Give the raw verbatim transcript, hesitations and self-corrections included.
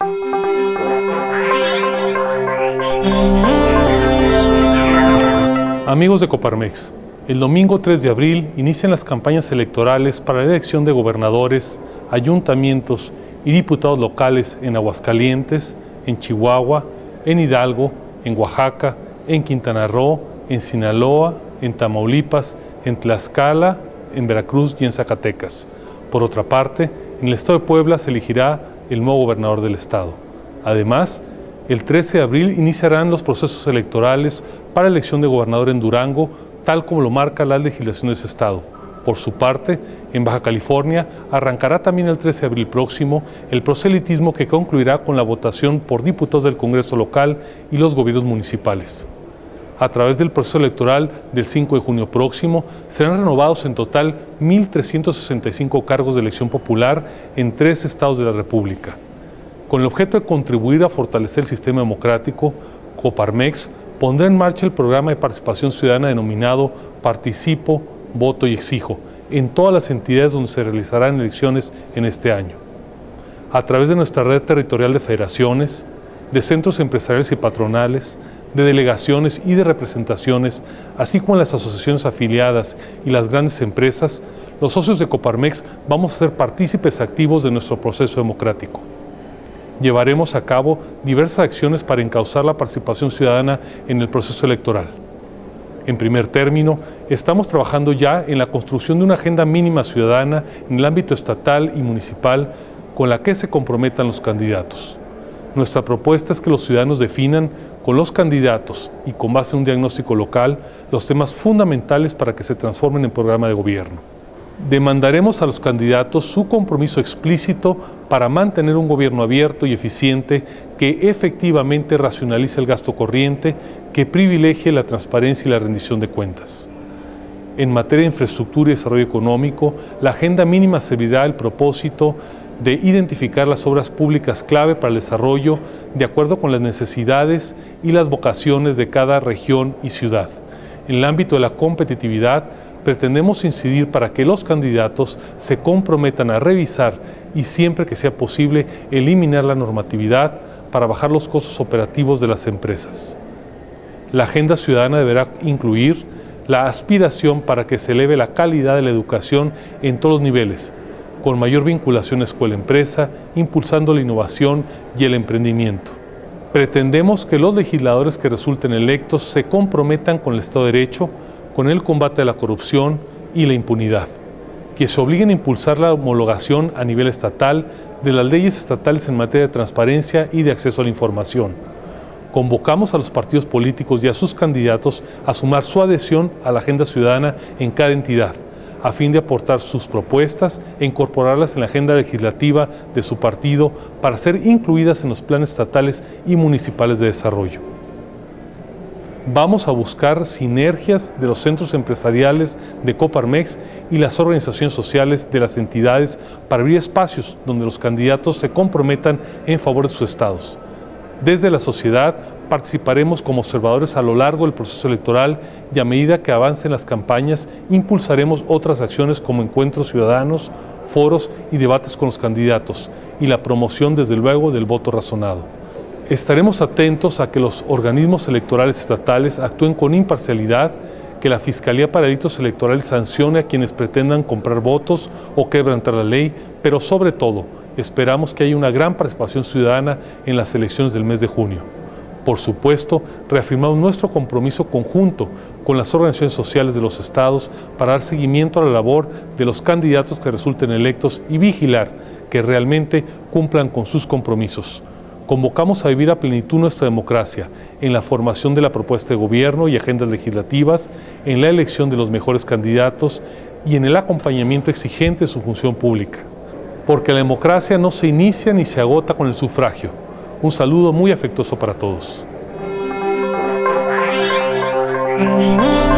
Amigos de Coparmex, el domingo tres de abril inician las campañas electorales para la elección de gobernadores, ayuntamientos y diputados locales en Aguascalientes, en Chihuahua, en Hidalgo, en Oaxaca, en Quintana Roo, en Sinaloa, en Tamaulipas, en Tlaxcala, en Veracruz y en Zacatecas. Por otra parte, en el estado de Puebla se elegirá el nuevo gobernador del estado. Además, el trece de abril iniciarán los procesos electorales para la elección de gobernador en Durango, tal como lo marca la legislación de ese estado. Por su parte, en Baja California arrancará también el trece de abril próximo el proselitismo que concluirá con la votación por diputados del Congreso local y los gobiernos municipales. A través del proceso electoral del cinco de junio próximo, serán renovados en total mil trescientos sesenta y cinco cargos de elección popular en tres estados de la República. Con el objeto de contribuir a fortalecer el sistema democrático, Coparmex pondrá en marcha el programa de participación ciudadana denominado Participo, Voto y Exijo en todas las entidades donde se realizarán elecciones en este año. A través de nuestra red territorial de federaciones, de centros empresariales y patronales, de delegaciones y de representaciones, así como las asociaciones afiliadas y las grandes empresas, los socios de Coparmex vamos a ser partícipes activos de nuestro proceso democrático. Llevaremos a cabo diversas acciones para encauzar la participación ciudadana en el proceso electoral. En primer término, estamos trabajando ya en la construcción de una agenda mínima ciudadana en el ámbito estatal y municipal con la que se comprometan los candidatos. Nuestra propuesta es que los ciudadanos definan con los candidatos y con base en un diagnóstico local los temas fundamentales para que se transformen en programa de gobierno. Demandaremos a los candidatos su compromiso explícito para mantener un gobierno abierto y eficiente que efectivamente racionalice el gasto corriente, que privilegie la transparencia y la rendición de cuentas. En materia de infraestructura y desarrollo económico, la agenda mínima servirá al propósito de identificar las obras públicas clave para el desarrollo de acuerdo con las necesidades y las vocaciones de cada región y ciudad. En el ámbito de la competitividad, pretendemos incidir para que los candidatos se comprometan a revisar y siempre que sea posible eliminar la normatividad para bajar los costos operativos de las empresas. La agenda ciudadana deberá incluir la aspiración para que se eleve la calidad de la educación en todos los niveles, con mayor vinculación escuela-empresa, impulsando la innovación y el emprendimiento. Pretendemos que los legisladores que resulten electos se comprometan con el Estado de Derecho, con el combate a la corrupción y la impunidad, que se obliguen a impulsar la homologación a nivel estatal de las leyes estatales en materia de transparencia y de acceso a la información. Convocamos a los partidos políticos y a sus candidatos a sumar su adhesión a la agenda ciudadana en cada entidad, a fin de aportar sus propuestas e incorporarlas en la agenda legislativa de su partido para ser incluidas en los planes estatales y municipales de desarrollo. Vamos a buscar sinergias de los centros empresariales de Coparmex y las organizaciones sociales de las entidades para abrir espacios donde los candidatos se comprometan en favor de sus estados. Desde la sociedad participaremos como observadores a lo largo del proceso electoral y a medida que avancen las campañas impulsaremos otras acciones como encuentros ciudadanos, foros y debates con los candidatos y la promoción desde luego del voto razonado. Estaremos atentos a que los organismos electorales estatales actúen con imparcialidad, que la Fiscalía para Delitos Electorales sancione a quienes pretendan comprar votos o quebrantar la ley, pero sobre todo, esperamos que haya una gran participación ciudadana en las elecciones del mes de junio. Por supuesto, reafirmamos nuestro compromiso conjunto con las organizaciones sociales de los estados para dar seguimiento a la labor de los candidatos que resulten electos y vigilar que realmente cumplan con sus compromisos. Convocamos a vivir a plenitud nuestra democracia en la formación de la propuesta de gobierno y agendas legislativas, en la elección de los mejores candidatos y en el acompañamiento exigente de su función pública. Porque la democracia no se inicia ni se agota con el sufragio. Un saludo muy afectuoso para todos.